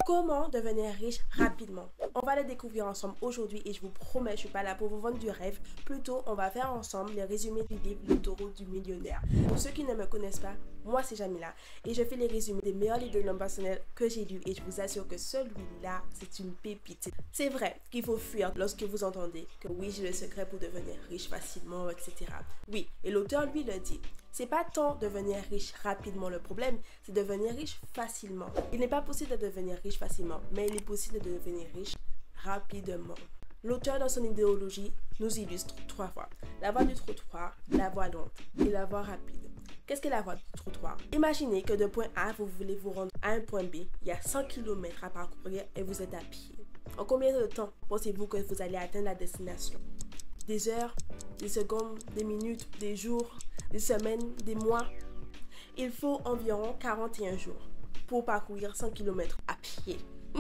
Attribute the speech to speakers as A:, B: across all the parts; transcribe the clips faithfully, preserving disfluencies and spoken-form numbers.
A: Comment devenir riche rapidement? On va le découvrir ensemble aujourd'hui et je vous promets, je suis pas là pour vous vendre du rêve. Plutôt, on va faire ensemble les résumés du livre L'autoroute du millionnaire. Pour ceux qui ne me connaissent pas, moi c'est Jamila et je fais les résumés des meilleurs livres de l'homme personnel que j'ai lus et je vous assure que celui-là, c'est une pépite. C'est vrai qu'il faut fuir lorsque vous entendez que oui, j'ai le secret pour devenir riche facilement, et cetera. Oui, et l'auteur lui le dit. C'est pas tant devenir riche rapidement le problème, c'est devenir riche facilement. Il n'est pas possible de devenir riche facilement, mais il est possible de devenir riche rapidement. L'auteur dans son idéologie nous illustre trois voies. La voie du trottoir, la voie lente et la voie rapide. Qu'est-ce que la voie du trottoir? Imaginez que de point A, vous voulez vous rendre à un point B. Il y a cent kilomètres à parcourir et vous êtes à pied. En combien de temps pensez-vous que vous allez atteindre la destination? Des heures, des secondes, des minutes, des jours, des semaines, des mois? Il faut environ quarante et un jours pour parcourir cent kilomètres à pied.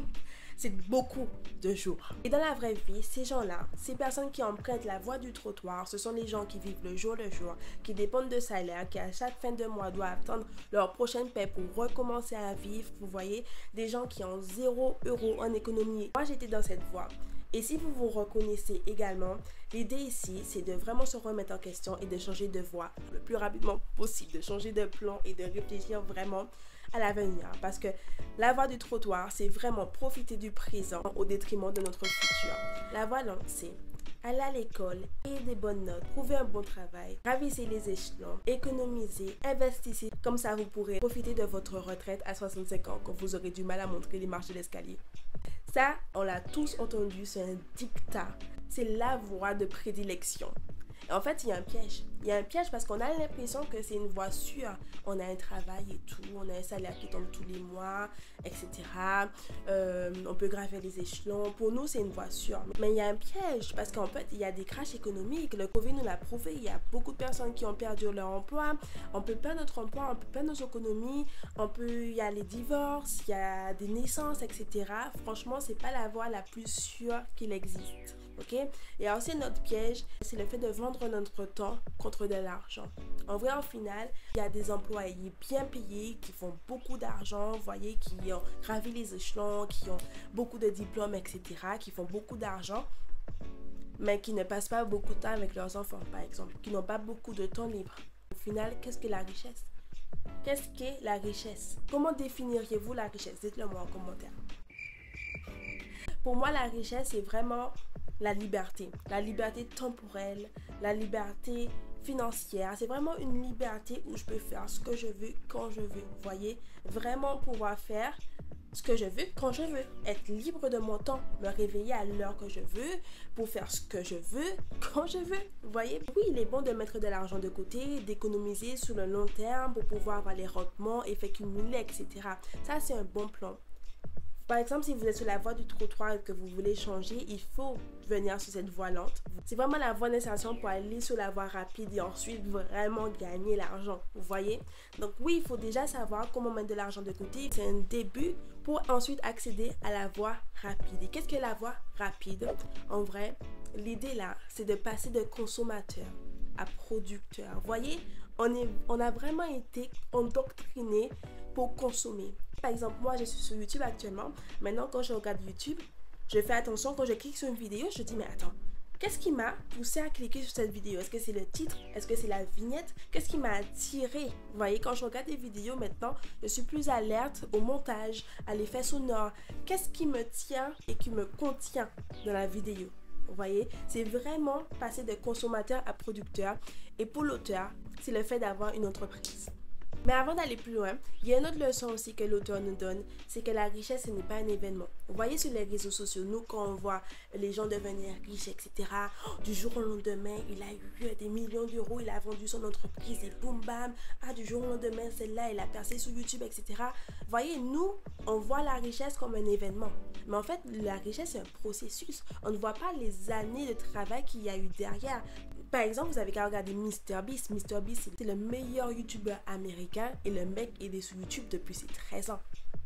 A: C'est beaucoup de jours. Et dans la vraie vie, ces gens-là, ces personnes qui empruntent la voie du trottoir, ce sont les gens qui vivent le jour le jour, qui dépendent de salaire, qui à chaque fin de mois doivent attendre leur prochaine paie pour recommencer à vivre. Vous voyez, des gens qui ont zéro euro en économie. Moi, j'étais dans cette voie. Et si vous vous reconnaissez également, l'idée ici, c'est de vraiment se remettre en question et de changer de voie le plus rapidement possible, de changer de plan et de réfléchir vraiment à l'avenir. Parce que la voie du trottoir, c'est vraiment profiter du présent au détriment de notre futur. La voie lente, c'est aller à l'école, ayez des bonnes notes, trouver un bon travail, gravissez les échelons, économisez, investissez. Comme ça, vous pourrez profiter de votre retraite à soixante-cinq ans quand vous aurez du mal à montrer les marches de l'escalier. Ça, on l'a tous entendu, c'est un dictat. C'est la voie de prédilection. Et en fait, il y a un piège. Il y a un piège parce qu'on a l'impression que c'est une voie sûre. On a un travail et tout, on a un salaire qui tombe tous les mois, et cetera. Euh, on peut gravir les échelons. Pour nous, c'est une voie sûre. Mais il y a un piège parce qu'en fait, il y a des crashs économiques. Le Covid nous l'a prouvé. Il y a beaucoup de personnes qui ont perdu leur emploi. On peut perdre notre emploi, on peut perdre nos économies. On peut, il y a les divorces, il y a des naissances, et cetera. Franchement, c'est pas la voie la plus sûre qu'il existe. Ok? Et aussi notre piège, c'est le fait de vendre notre temps contre de l'argent. En vrai, au final, il y a des employés bien payés qui font beaucoup d'argent, vous voyez, qui ont gravi les échelons, qui ont beaucoup de diplômes, et cetera, qui font beaucoup d'argent, mais qui ne passent pas beaucoup de temps avec leurs enfants, par exemple, qui n'ont pas beaucoup de temps libre. Au final, qu'est-ce que la richesse? Qu'est-ce qu'est la richesse? Comment définiriez-vous la richesse? Dites-le moi en commentaire. Pour moi, la richesse, c'est vraiment la liberté. La liberté temporelle, la liberté financière. C'est vraiment une liberté où je peux faire ce que je veux, quand je veux. Vous voyez? Vraiment pouvoir faire ce que je veux, quand je veux. Être libre de mon temps. Me réveiller à l'heure que je veux pour faire ce que je veux, quand je veux. Vous voyez? Oui, il est bon de mettre de l'argent de côté, d'économiser sur le long terme pour pouvoir avoir les rendements et faire cumuler, et cetera. Ça, c'est un bon plan. Par exemple, si vous êtes sur la voie du trottoir et que vous voulez changer, il faut venir sur cette voie lente. C'est vraiment la voie d'insertion pour aller sur la voie rapide et ensuite vraiment gagner l'argent. Vous voyez? Donc oui, il faut déjà savoir comment mettre de l'argent de côté. C'est un début pour ensuite accéder à la voie rapide. Et qu'est-ce que la voie rapide? En vrai, l'idée là, c'est de passer de consommateur à producteur. Vous voyez? On, est, on a vraiment été endoctriné pour consommer. Par exemple, moi, je suis sur YouTube actuellement. Maintenant, quand je regarde YouTube, je fais attention. Quand je clique sur une vidéo, je dis, mais attends, qu'est-ce qui m'a poussé à cliquer sur cette vidéo? Est-ce que c'est le titre? Est-ce que c'est la vignette? Qu'est-ce qui m'a attiré? Vous voyez, quand je regarde des vidéos maintenant, je suis plus alerte au montage, à l'effet sonore. Qu'est-ce qui me tient et qui me contient dans la vidéo? Vous voyez, c'est vraiment passer de consommateur à producteur. Et pour l'auteur, c'est le fait d'avoir une entreprise. Mais avant d'aller plus loin, il y a une autre leçon aussi que l'auteur nous donne, c'est que la richesse, ce n'est pas un événement. Vous voyez sur les réseaux sociaux, nous, quand on voit les gens devenir riches, et cetera, oh, du jour au lendemain, il a eu des millions d'euros, il a vendu son entreprise et boum bam, ah, du jour au lendemain, celle-là, il a percé sur YouTube, et cetera. Vous voyez, nous, on voit la richesse comme un événement. Mais en fait, la richesse, c'est un processus. On ne voit pas les années de travail qu'il y a eu derrière. Par exemple, vous avez qu'à regarder MrBeast. MrBeast, c'est le meilleur YouTuber américain et le mec, il est sur YouTube depuis ses treize ans.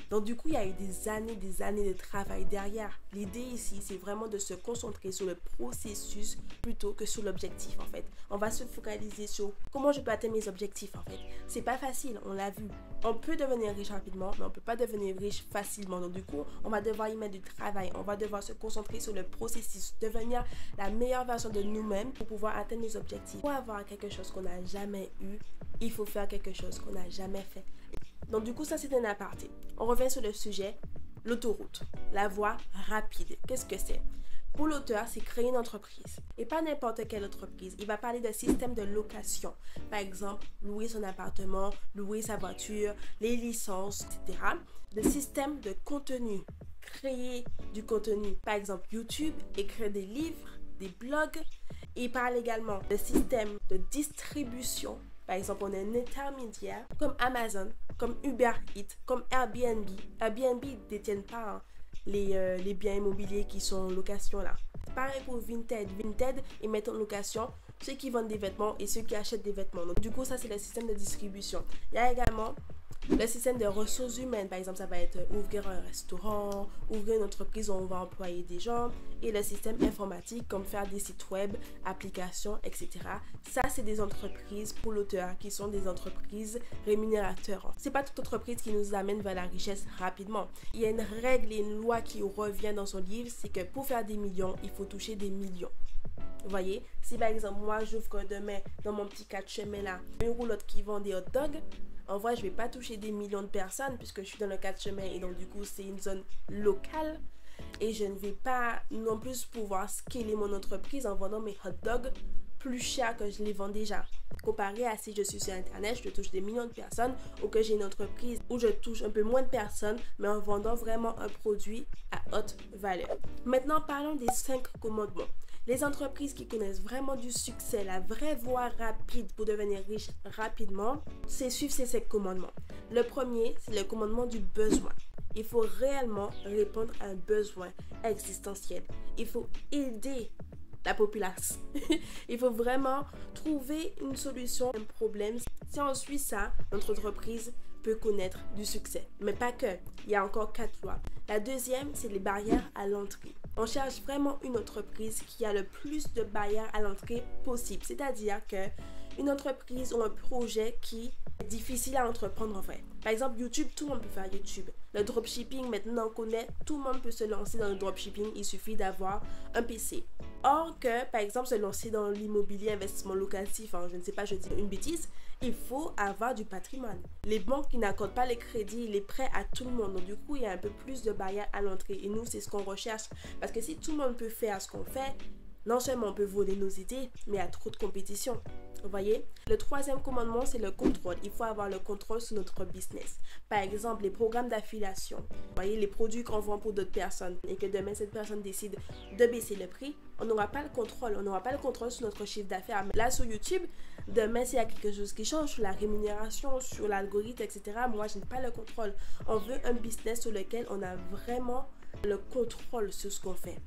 A: Donc du coup, il y a eu des années, des années de travail derrière. L'idée ici, c'est vraiment de se concentrer sur le processus plutôt que sur l'objectif en fait. On va se focaliser sur comment je peux atteindre mes objectifs en fait. C'est pas facile, on l'a vu. On peut devenir riche rapidement, mais on peut pas devenir riche facilement. Donc du coup, on va devoir y mettre du travail. On va devoir se concentrer sur le processus, devenir la meilleure version de nous-mêmes pour pouvoir atteindre nos objectifs. Pour avoir quelque chose qu'on n'a jamais eu, il faut faire quelque chose qu'on n'a jamais fait. Donc du coup, ça c'est un aparté. On revient sur le sujet, l'autoroute, la voie rapide. Qu'est-ce que c'est? Pour l'auteur, c'est créer une entreprise. Et pas n'importe quelle entreprise. Il va parler de système de location. Par exemple, louer son appartement, louer sa voiture, les licences, et cetera. De système de contenu. Créer du contenu. Par exemple, YouTube, écrire des livres, des blogs. Il parle également de système de distribution. Par exemple, on est un intermédiaire comme Amazon, comme Uber Eats, comme Airbnb. Airbnb ne détiennent pas hein, les, euh, les biens immobiliers qui sont en location là. Pareil pour Vinted. Vinted, ils mettent en location ceux qui vendent des vêtements et ceux qui achètent des vêtements. Donc, du coup, ça, c'est le système de distribution. Il y a également le système de ressources humaines. Par exemple, ça va être ouvrir un restaurant, ouvrir une entreprise où on va employer des gens. Et le système informatique, comme faire des sites web, applications, et cetera. Ça, c'est des entreprises pour l'auteur qui sont des entreprises rémunérateurs. C'est pas toute entreprise qui nous amène vers la richesse rapidement. Il y a une règle et une loi qui revient dans son livre, c'est que pour faire des millions, il faut toucher des millions. Vous voyez, si par exemple, moi, j'ouvre demain dans mon petit quatre chemins là, une roulotte qui vend des hot dogs, en vrai, je ne vais pas toucher des millions de personnes puisque je suis dans le quatre chemins et donc du coup, c'est une zone locale. Et je ne vais pas non plus pouvoir scaler mon entreprise en vendant mes hot dogs plus cher que je les vends déjà. Comparé à si je suis sur Internet, je touche des millions de personnes ou que j'ai une entreprise où je touche un peu moins de personnes, mais en vendant vraiment un produit à haute valeur. Maintenant, parlons des cinq commandements. Les entreprises qui connaissent vraiment du succès, la vraie voie rapide pour devenir riche rapidement, c'est suivre ces cinq commandements. Le premier, c'est le commandement du besoin. Il faut réellement répondre à un besoin existentiel. Il faut aider la population. Il faut vraiment trouver une solution à un problème. Si on suit ça, notre entreprise peut connaître du succès. Mais pas que. Il y a encore quatre lois. La deuxième, c'est les barrières à l'entrée. On cherche vraiment une entreprise qui a le plus de barrières à l'entrée possible. C'est-à-dire que une entreprise ou un projet qui est difficile à entreprendre en fait. Par exemple, YouTube, tout le monde peut faire YouTube. Le dropshipping, maintenant on connaît, tout le monde peut se lancer dans le dropshipping. Il suffit d'avoir un P C. Or que, par exemple, se lancer dans l'immobilier, investissement locatif, hein, je ne sais pas, je dis une bêtise, il faut avoir du patrimoine. Les banques qui n'accordent pas les crédits, les prêts à tout le monde. Donc du coup, il y a un peu plus de barrières à l'entrée. Et nous, c'est ce qu'on recherche. Parce que si tout le monde peut faire ce qu'on fait, non seulement on peut voler nos idées, mais il y a trop de compétition. Vous voyez? Le troisième commandement, c'est le contrôle. Il faut avoir le contrôle sur notre business. Par exemple, les programmes d'affiliation. Vous voyez, les produits qu'on vend pour d'autres personnes et que demain, cette personne décide de baisser le prix, on n'aura pas le contrôle. On n'aura pas le contrôle sur notre chiffre d'affaires. Là, sur YouTube, demain, s'il y a quelque chose qui change sur la rémunération, sur l'algorithme, et cetera, moi, je n'ai pas le contrôle. On veut un business sur lequel on a vraiment le contrôle sur ce qu'on fait.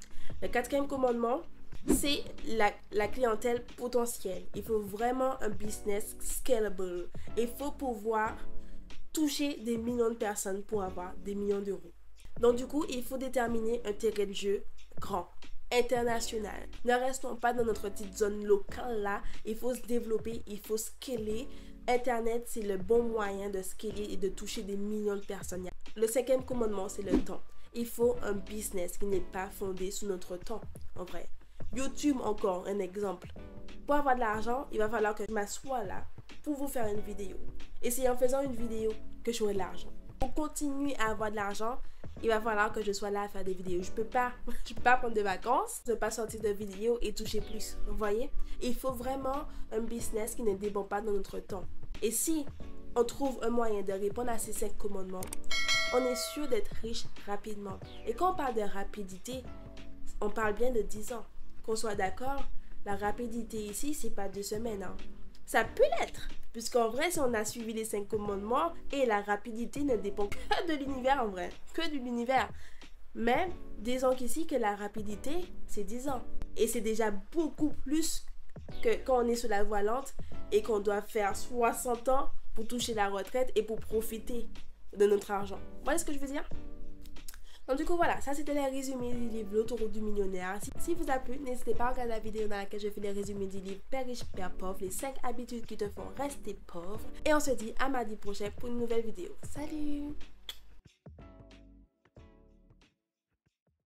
A: Le quatrième commandement, c'est la, la clientèle potentielle. Il faut vraiment un business scalable. Il faut pouvoir toucher des millions de personnes pour avoir des millions d'euros. Donc du coup, il faut déterminer un terrain de jeu grand, international. Ne restons pas dans notre petite zone locale là. Il faut se développer, il faut scaler. Internet, c'est le bon moyen de scaler et de toucher des millions de personnes. Le cinquième commandement, c'est le temps. Il faut un business qui n'est pas fondé sur notre temps, en vrai. YouTube, encore un exemple. Pour avoir de l'argent, il va falloir que je m'assoie là pour vous faire une vidéo. Et c'est en faisant une vidéo que j'aurai de l'argent. Pour continuer à avoir de l'argent, il va falloir que je sois là à faire des vidéos. Je peux pas, je peux pas prendre de vacances, ne pas sortir de vidéos et toucher plus. Vous voyez? Il faut vraiment un business qui ne dépend pas de notre temps. Et si on trouve un moyen de répondre à ces cinq commandements, on est sûr d'être riche rapidement. Et quand on parle de rapidité, on parle bien de dix ans. Qu'on soit d'accord, la rapidité ici, c'est pas deux semaines. Hein. Ça peut l'être, puisqu'en vrai, si on a suivi les cinq commandements, et la rapidité ne dépend que de l'univers en vrai, que de l'univers. Mais disons qu'ici, que la rapidité, c'est dix ans. Et c'est déjà beaucoup plus que quand on est sur la voie lente et qu'on doit faire soixante ans pour toucher la retraite et pour profiter de notre argent. Vous voyez ce que je veux dire? Donc du coup voilà, ça c'était les résumés du livre L'autoroute du millionnaire. Si, si vous a plu, n'hésitez pas à regarder la vidéo dans laquelle je fais les résumés du livre Père riche, Père pauvre, les cinq habitudes qui te font rester pauvre. Et on se dit à mardi prochain pour une nouvelle vidéo. Salut!